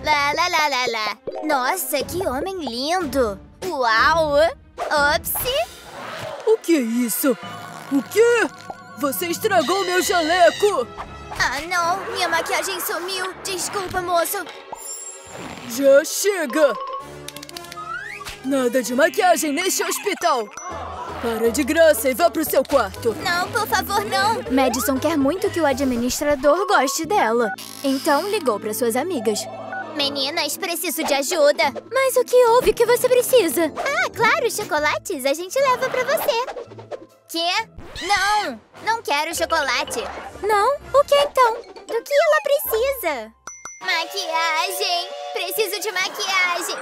Lá, lá, lá, lá, lá. Nossa, que homem lindo. Uau. Opsi. O que é isso? O quê? Você estragou meu jaleco! Ah, não. Minha maquiagem sumiu. Desculpa, moço. Já chega! Nada de maquiagem neste hospital! Para de graça e vá pro seu quarto! Não, por favor, não. Madison quer muito que o administrador goste dela. Então ligou para suas amigas. Meninas, preciso de ajuda. Mas o que houve que você precisa? Ah, claro, chocolates. A gente leva pra você. Quê? Não, não quero chocolate. Não? O que então? Do que ela precisa? Maquiagem. Preciso de maquiagem.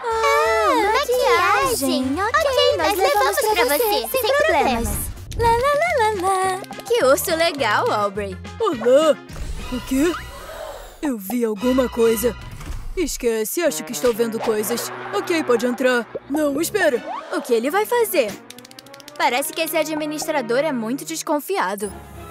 Maquiagem. Ok, nós levamos pra você, sem problemas. Lá, lá, lá, lá, lá. Que urso legal, Aubrey. Olá! O quê? Eu vi alguma coisa. Esquece, acho que estou vendo coisas. Ok, pode entrar. Não, espera. O que ele vai fazer? Parece que esse administrador é muito desconfiado.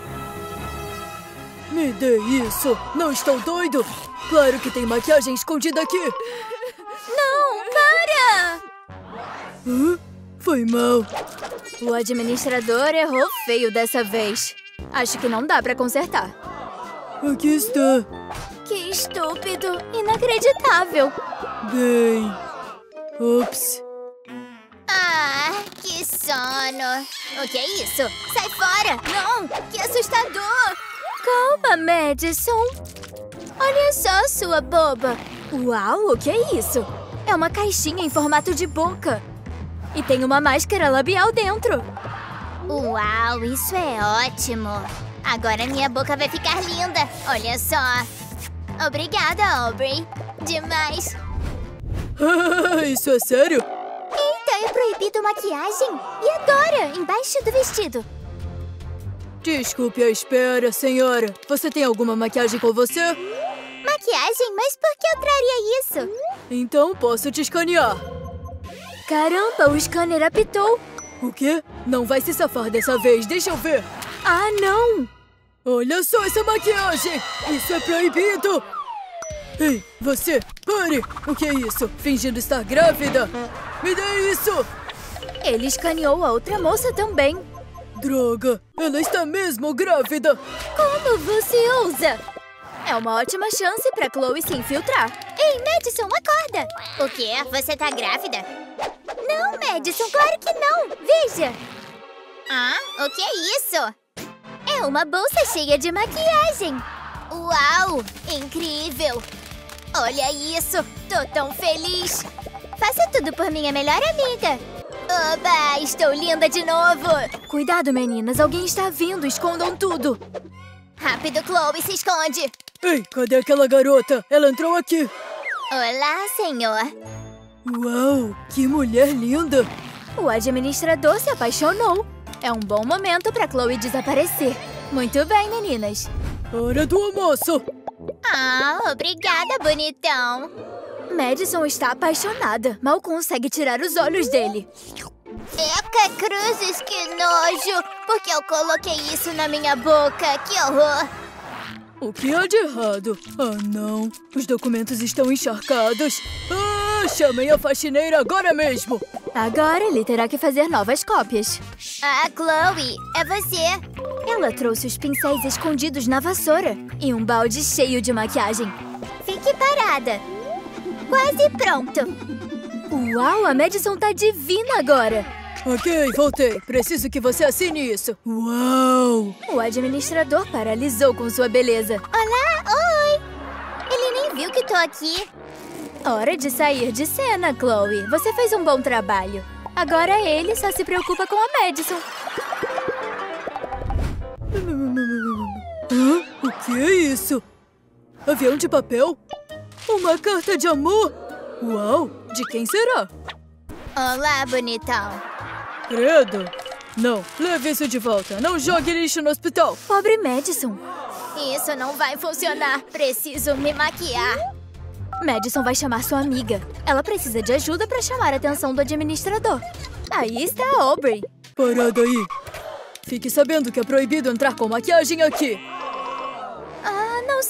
Me dê isso! Não estou doido! Claro que tem maquiagem escondida aqui! Não, para! Hã? Foi mal. O administrador errou feio dessa vez. Acho que não dá pra consertar. Aqui está. Que estúpido! Inacreditável! Bem... Ops. Ah, que sono. O que é isso? Sai fora! Não! Que assustador! Calma, Madison. Olha só, sua boba. Uau, o que é isso? É uma caixinha em formato de boca. E tem uma máscara labial dentro. Uau, isso é ótimo. Agora minha boca vai ficar linda. Olha só. Obrigada, Aubrey. Demais. Isso é sério? Eita, é proibido maquiagem. E agora? Embaixo do vestido. Desculpe a espera, senhora. Você tem alguma maquiagem com você? Maquiagem? Mas por que eu traria isso? Então posso te escanear. Caramba, o scanner apitou. O quê? Não vai se safar dessa vez, deixa eu ver. Ah, não! Olha só essa maquiagem! Isso é proibido! Ei, você, pare! O que é isso? Fingindo estar grávida? Me dê isso! Ele escaneou a outra moça também. Droga! Ela está mesmo grávida! Como você ousa? É uma ótima chance pra Chloe se infiltrar. Ei, Madison, acorda! O quê? Você tá grávida? Não, Madison, claro que não! Veja! Ah, o que é isso? É uma bolsa cheia de maquiagem! Uau! Incrível! Olha isso! Tô tão feliz! Faça tudo por minha melhor amiga! Oba! Estou linda de novo! Cuidado, meninas! Alguém está vindo! Escondam tudo! Rápido, Chloe! Se esconde! Ei, cadê aquela garota? Ela entrou aqui! Olá, senhor! Uau! Que mulher linda! O administrador se apaixonou. É um bom momento para Chloe desaparecer. Muito bem, meninas. Hora do almoço! Ah, obrigada, bonitão! Madison está apaixonada. Mal consegue tirar os olhos dele. Eca cruzes, que nojo! Por que eu coloquei isso na minha boca? Que horror! O que há de errado? Ah, não. Os documentos estão encharcados. Ah, chamem a faxineira agora mesmo. Agora ele terá que fazer novas cópias. Ah, Chloe, é você! Ela trouxe os pincéis escondidos na vassoura e um balde cheio de maquiagem. Fique parada! Quase pronto! Uau, a Madison tá divina agora! Ok, voltei. Preciso que você assine isso. Uau! O administrador paralisou com sua beleza. Olá, oi! Ele nem viu que tô aqui. Hora de sair de cena, Chloe. Você fez um bom trabalho. Agora ele só se preocupa com a Madison. Hã? O que é isso? Avião de papel? Uma carta de amor? Uau! De quem será? Olá, bonitão. Credo! Não, leve isso de volta. Não jogue lixo no hospital. Pobre Madison. Isso não vai funcionar. Preciso me maquiar. Madison vai chamar sua amiga. Ela precisa de ajuda para chamar a atenção do administrador. Aí está a Aubrey. Parada aí. Fique sabendo que é proibido entrar com maquiagem aqui. Ah, não se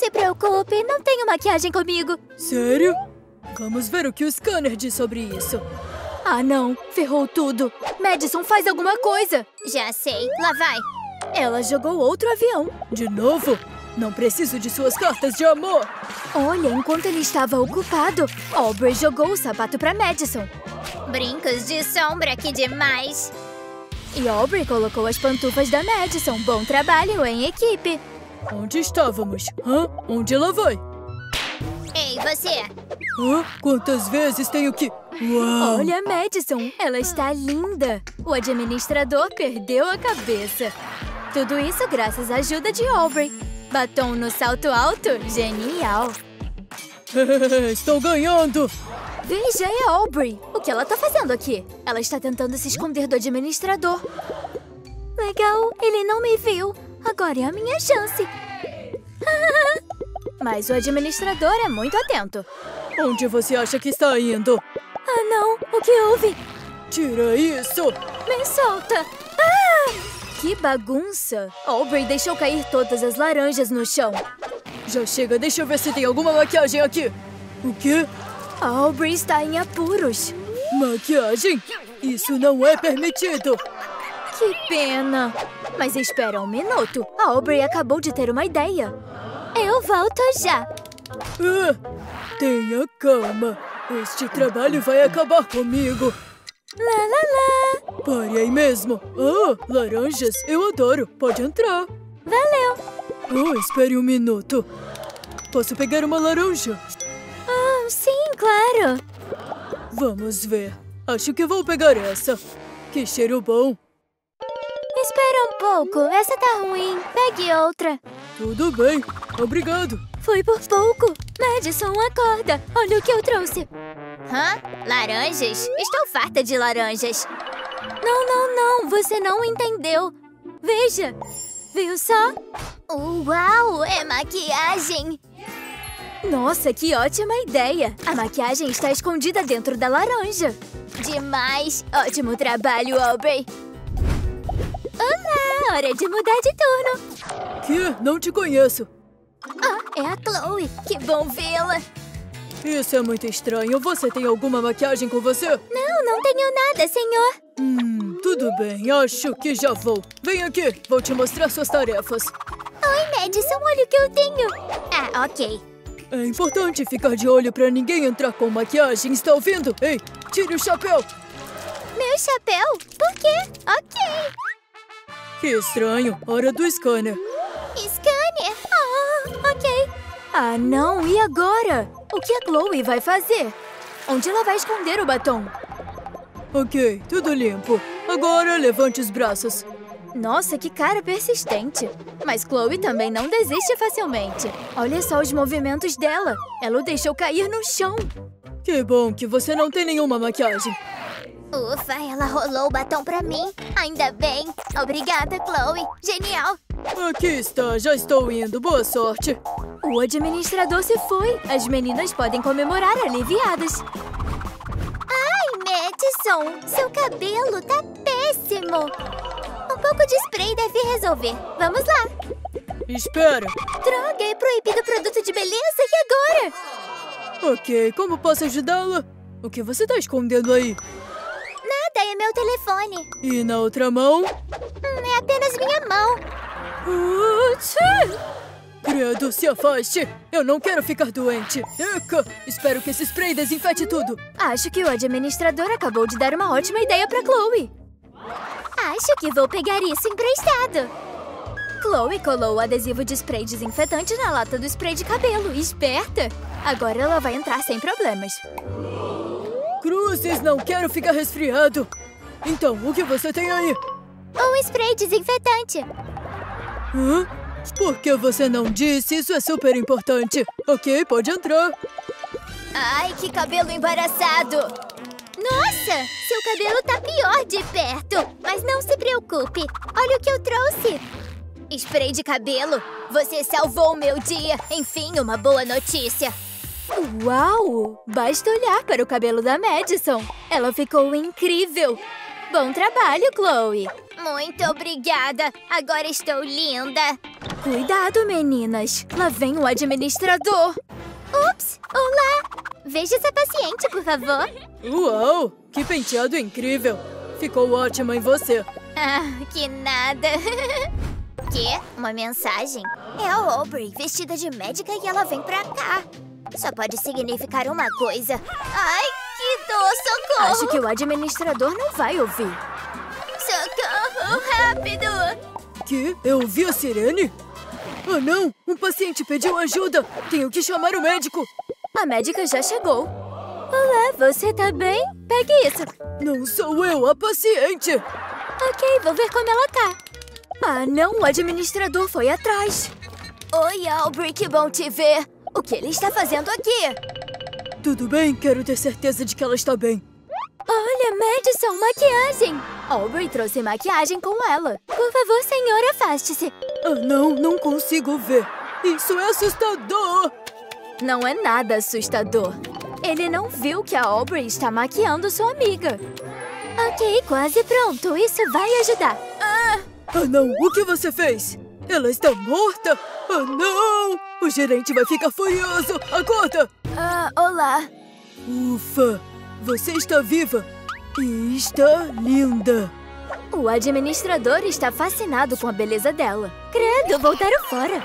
se preocupe, não tenho maquiagem comigo. Sério? Vamos ver o que o scanner diz sobre isso. Ah, não. Ferrou tudo. Madison, faz alguma coisa. Já sei. Lá vai. Ela jogou outro avião. De novo? Não preciso de suas cartas de amor. Olha, enquanto ele estava ocupado, Aubrey jogou o sapato para Madison. Brincos de sombra, que demais. E Aubrey colocou as pantufas da Madison. Bom trabalho em equipe. Onde estávamos? Hã? Onde ela vai? Ei, você. Hã? Quantas vezes tenho que... Uau! Olha a Madison, ela está linda. O administrador perdeu a cabeça. Tudo isso graças à ajuda de Aubrey. Batom no salto alto? Genial! Estou ganhando! Veja, é Aubrey. O que ela está fazendo aqui? Ela está tentando se esconder do administrador. Legal, ele não me viu. Agora é a minha chance. Mas o administrador é muito atento. Onde você acha que está indo? Ah, não! O que houve? Tira isso! Me solta! Ah! Que bagunça! Aubrey deixou cair todas as laranjas no chão. Já chega, deixa eu ver se tem alguma maquiagem aqui. O quê? Aubrey está em apuros. Maquiagem? Isso não é permitido! Que pena! Mas espera um minuto. A Aubrey acabou de ter uma ideia. Eu volto já. Tenha calma. Este trabalho vai acabar comigo. Lá, lá, lá. Pare aí mesmo. Ah, laranjas. Eu adoro. Pode entrar. Valeu. Oh, espere um minuto. Posso pegar uma laranja? Ah, sim, claro. Vamos ver. Acho que vou pegar essa. Que cheiro bom. Espera um pouco. Essa tá ruim. Pegue outra. Tudo bem. Obrigado. Foi por pouco. Madison, acorda. Olha o que eu trouxe. Hã? Laranjas? Estou farta de laranjas. Não, não, não. Você não entendeu. Veja. Viu só? Uau, é maquiagem. Nossa, que ótima ideia. A maquiagem está escondida dentro da laranja. Demais. Ótimo trabalho, Aubrey. Olá, hora de mudar de turno. Que? Não te conheço. Ah, é a Chloe. Que bom vê-la. Isso é muito estranho. Você tem alguma maquiagem com você? Não tenho nada, senhor. Tudo bem. Acho que já vou. Vem aqui. Vou te mostrar suas tarefas. Oi, Madison. Olha o que eu tenho. Ah, ok. É importante ficar de olho pra ninguém entrar com maquiagem. Está ouvindo? Ei, tire o chapéu. Meu chapéu? Por quê? Ok. Que estranho. Hora do scanner. Scanner? Ok. Ah, não. E agora? O que a Chloe vai fazer? Onde ela vai esconder o batom? Ok, tudo limpo. Agora levante os braços. Nossa, que cara persistente. Mas Chloe também não desiste facilmente. Olha só os movimentos dela. Ela o deixou cair no chão. Que bom que você não tem nenhuma maquiagem. Ufa, ela rolou o batom pra mim. Ainda bem. Obrigada, Chloe. Genial. Aqui está, já estou indo. Boa sorte. O administrador se foi. As meninas podem comemorar aliviadas. Ai, Madison, seu cabelo tá péssimo. Um pouco de spray deve resolver. Vamos lá. Espera. Droga, é proibido produto de beleza. E agora? Ok, como posso ajudá-la? O que você está escondendo aí? Nada, é meu telefone. E na outra mão? É apenas minha mão. Credo, se afaste! Eu não quero ficar doente! Eca! Espero que esse spray desinfete tudo! Acho que o administrador acabou de dar uma ótima ideia pra Chloe. Acho que vou pegar isso emprestado. Chloe colou o adesivo de spray desinfetante na lata do spray de cabelo. Esperta! Agora ela vai entrar sem problemas. Cruzes, não quero ficar resfriado! Então, o que você tem aí? Um spray desinfetante. Hã? Por que você não disse? Isso é super importante. Ok, pode entrar. Ai, que cabelo embaraçado. Nossa, seu cabelo tá pior de perto. Mas não se preocupe. Olha o que eu trouxe. Spray de cabelo. Você salvou o meu dia. Enfim, uma boa notícia. Uau! Basta olhar para o cabelo da Madison. Ela ficou incrível. Bom trabalho, Chloe. Muito obrigada. Agora estou linda. Cuidado, meninas. Lá vem o administrador. Ups! Olá! Veja essa paciente, por favor. Uau! Que penteado incrível! Ficou ótimo em você. Ah, que nada. Quê? Uma mensagem? É a Aubrey, vestida de médica, e ela vem pra cá. Só pode significar uma coisa. Ai, que dor! Socorro! Acho que o administrador não vai ouvir. Socorro! Rápido! Que? Eu ouvi a sirene? Ah, não! Um paciente pediu ajuda! Tenho que chamar o médico! A médica já chegou. Olá, você tá bem? Pegue isso. Não sou eu, a paciente! Ok, vou ver como ela tá. Ah, não, o administrador foi atrás. Oi, Aubrey, que bom te ver. O que ele está fazendo aqui? Tudo bem, quero ter certeza de que ela está bem. Olha, Madison, maquiagem. Aubrey trouxe maquiagem com ela. Por favor, senhora, afaste-se. Ah, não consigo ver. Isso é assustador! Não é nada assustador. Ele não viu que a Aubrey está maquiando sua amiga. Ok, quase pronto. Isso vai ajudar. Ah, não! O que você fez? Ela está morta? Ah, não! O gerente vai ficar furioso! Acorda! Olá. Ufa! Você está viva! E está linda! O administrador está fascinado com a beleza dela. Credo, voltaram fora.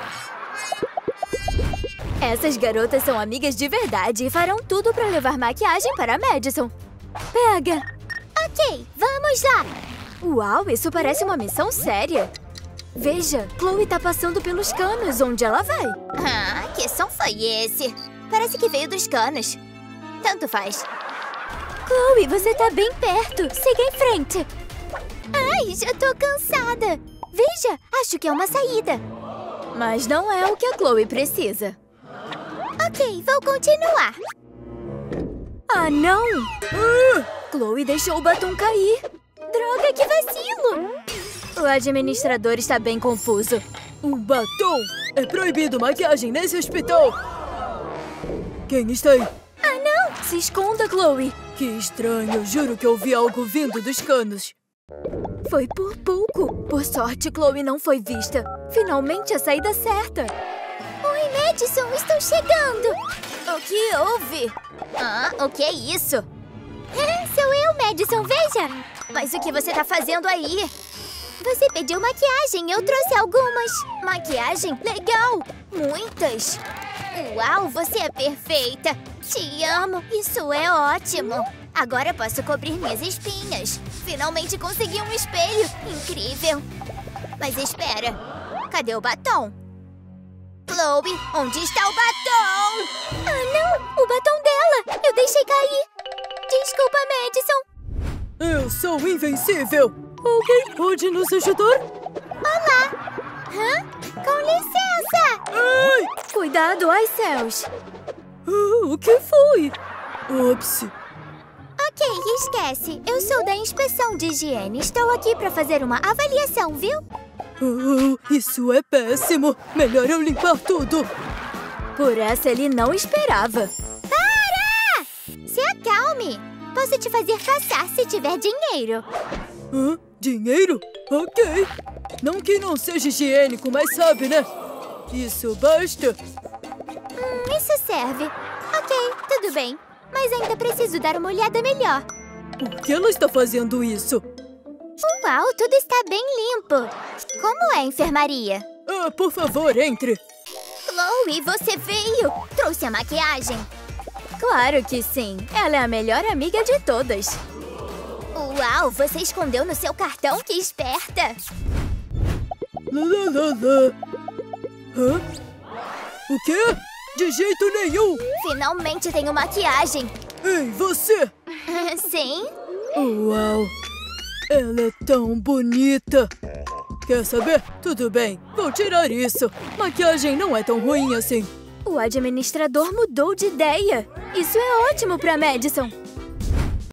Essas garotas são amigas de verdade e farão tudo para levar maquiagem para a Madison. Pega! Ok, vamos lá! Uau, isso parece uma missão séria. Veja, Chloe tá passando pelos canos. Onde ela vai? Ah, que som foi esse? Parece que veio dos canos. Tanto faz. Chloe, você tá bem perto. Siga em frente. Ai, já tô cansada. Veja, acho que é uma saída. Mas não é o que a Chloe precisa. Ok, vou continuar. Ah, não! Chloe deixou o batom cair. Droga, que vacilo! O administrador está bem confuso. Um batom? É proibido maquiagem nesse hospital! Quem está aí? Ah, não! Se esconda, Chloe. Que estranho, juro que eu vi algo vindo dos canos. Foi por pouco. Por sorte, Chloe não foi vista. Finalmente a saída certa. Oi, Madison, estou chegando! O que houve? Ah, o que é isso? Sou eu, Madison, veja! Mas o que você tá fazendo aí? Você pediu maquiagem, eu trouxe algumas. Maquiagem? Legal! Muitas! Uau, você é perfeita! Te amo, isso é ótimo! Agora posso cobrir minhas espinhas. Finalmente consegui um espelho! Incrível! Mas espera, cadê o batom? Chloe, onde está o batom? Ah, não! O batom dela! Eu deixei cair! Desculpa, Madison! Eu sou invencível! Alguém pode nos ajudar? Olá! Com licença! Ai! Cuidado, ai céus! O que foi? Ops! Ok, esquece. Eu sou da inspeção de higiene. Estou aqui para fazer uma avaliação, viu? Isso é péssimo! Melhor eu limpar tudo! Por essa ele não esperava. Para! Se acalme! Posso te fazer passar se tiver dinheiro. Dinheiro? Ok! Não que não seja higiênico, mas sabe, né? Isso basta? Isso serve. Ok, tudo bem. Mas ainda preciso dar uma olhada melhor. Por que ela está fazendo isso? Uau, tudo está bem limpo. Como é a enfermaria? Por favor, entre. Chloe, você veio? Trouxe a maquiagem? Claro que sim. Ela é a melhor amiga de todas. Uau, você escondeu no seu cartão? Que esperta! O quê? De jeito nenhum! Finalmente tenho maquiagem! Ei, você! Sim? Uau! Ela é tão bonita! Quer saber? Tudo bem, vou tirar isso. Maquiagem não é tão ruim assim. O administrador mudou de ideia. Isso é ótimo pra Madison.